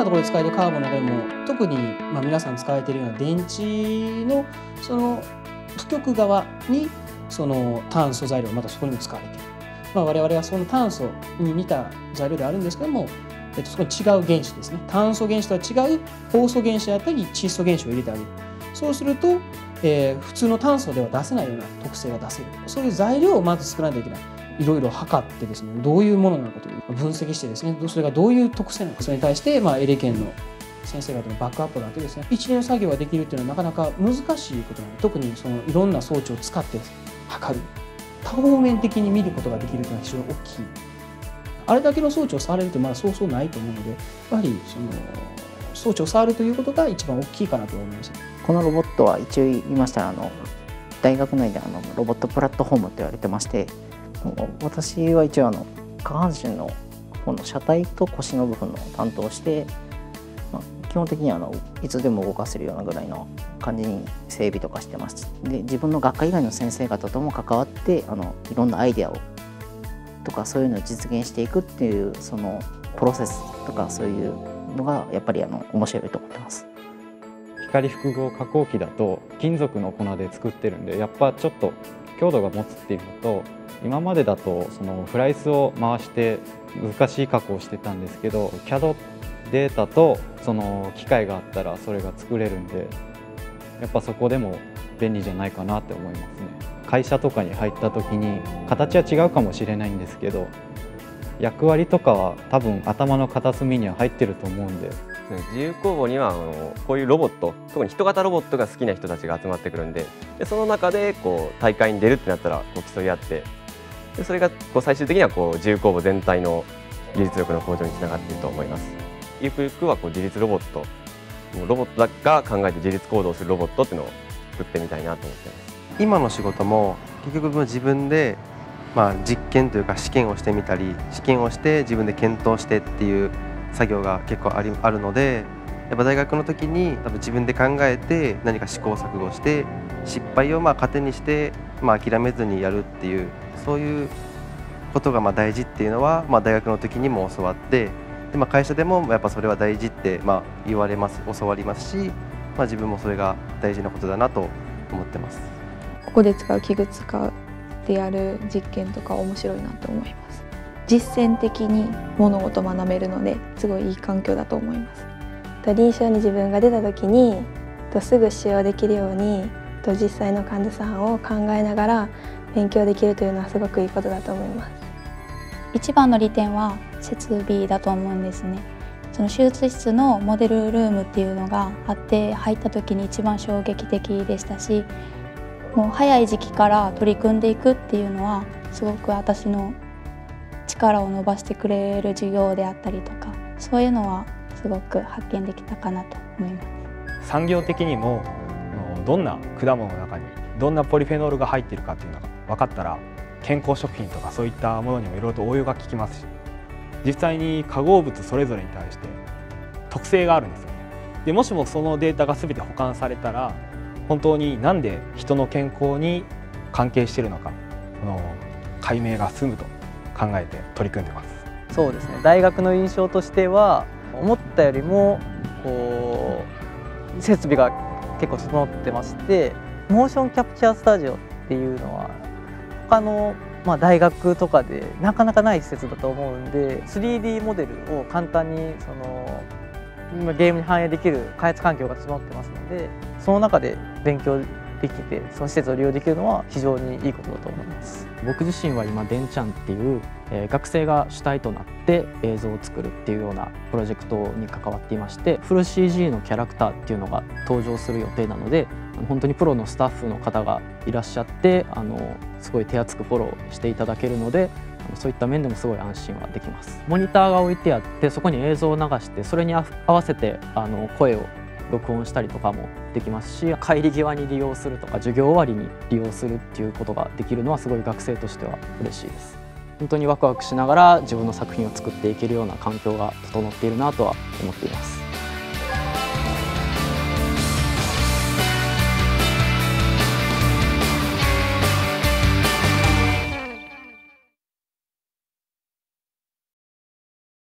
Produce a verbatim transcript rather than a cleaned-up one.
ところで使えるカーボンの中でも特にまあ皆さん使われているような電池のその負極側にその炭素材料またそこにも使われている。まあ、我々はその炭素に似た材料であるんですけども、えっと、そこに違う原子ですね。炭素原子とは違う酵素原子だったり窒素原子を入れてあげる。そうすると、えー、普通の炭素では出せないような特性が出せる。そういう材料をまず作らないといけない。いろいろ測ってですね、どういうものなのかという分析してですね、それがどういう特性なのか、それに対して、まあ、エレケンの先生方のバックアップがあってですね、一連の作業ができるっていうのはなかなか難しいことなので、特にそのいろんな装置を使って測る。多方面的に見ることができるというのは非常に大きい。あれだけの装置を触れるとまだそうそうないと思うので、やはりその装置を触るということが一番大きいかなと思います。 このロボットは一応言いましたら、あの大学内であのロボットプラットフォームと言われてまして、私は一応あの下半身の方の車体と腰の部分の担当をして、まあ、基本的にはあのいつでも動かせるようなぐらいの感じに整備とかしてます。で、自分の学科以外の先生方とも関わってあのいろんなアイデアをとかそういうのを実現していくっていうそのプロセスとかそういうのがやっぱりあの面白いと思ってます。 光複合加工機だと金属の粉で作ってるんで、やっぱちょっと強度が持つっていうのと、今までだとそのフライスを回して難しい加工をしてたんですけど、 キャド データとその機械があったらそれが作れるんで、やっぱそこでも便利じゃないかなって思いますね。会社とかに入った時に形は違うかもしれないんですけど、役割とかは多分頭の片隅には入ってると思うんで。 自由工房にはあのこういうロボット、特に人型ロボットが好きな人たちが集まってくるんで、でその中でこう大会に出るってなったらこう競い合って、でそれがこう最終的にはこう自由工房全体の技術力の向上につながっていると思います。ゆくゆくはこう自立ロボット、ロボットが考えて自立行動するロボットっていうのを作ってみたいなと思っています。 今の仕事も結局自分でまあ実験というか試験をしてみたり、試験をして自分で検討してっていう作業が結構ありあるので、やっぱ大学の時に多分自分で考えて何か試行錯誤して失敗をまあ糧にして、まあ、諦めずにやるっていう、そういうことがまあ大事っていうのは、まあ、大学の時にも教わって、で、まあ、会社でもやっぱそれは大事ってまあ言われます、教わりますし、まあ、自分もそれが大事なことだなと思ってます。 ここで使う器具使うでやる実験とか面白いなと思います。実践的に物事を学べるのですごいいい環境だと思います。 臨床に自分が出た時にすぐ使用できるように実際の患者さんを考えながら勉強できるというのはすごくいいことだと思います。 一番の利点は設備だと思うんですね。その手術室のモデルルームっていうのがあって、入った時に一番衝撃的でしたし、もう早い時期から取り組んでいくっていうのはすごく私の力を伸ばしてくれる授業であったりとか、そういうのはすごく発見できたかなと思います。 産業的にもどんな果物の中にどんなポリフェノールが入っているかっていうのが分かったら、健康食品とかそういったものにもいろいろと応用が効きますし、実際に化合物それぞれに対して特性があるんですよね。でもしもそのデータが全て保管されたら、本当になんで人の健康に関係しているのか、この解明が進むと考えて取り組んでます。 そうですね、大学の印象としては思ったよりもこう設備が結構整ってまして、モーションキャプチャースタジオっていうのは他のまあ大学とかでなかなかない施設だと思うんで、 スリーディー モデルを簡単にそのゲームに反映できる開発環境が整ってますので、その中で勉強できてその施設を利用できるのは非常にいいことだと思います。 僕自身は今デンちゃんっていう、えー、学生が主体となって映像を作るっていうようなプロジェクトに関わっていまして、フル シージー のキャラクターっていうのが登場する予定なので、本当にプロのスタッフの方がいらっしゃって、あのすごい手厚くフォローしていただけるので、そういった面でもすごい安心はできます。モニターが置いてあって、そこに映像を流して、それに合わせてあの声を録音したりとかもできますし、帰り際に利用するとか授業終わりに利用するっていうことができるのはすごい学生としては嬉しいです。本当にワクワクしながら自分の作品を作っていけるような環境が整っているなとは思っています。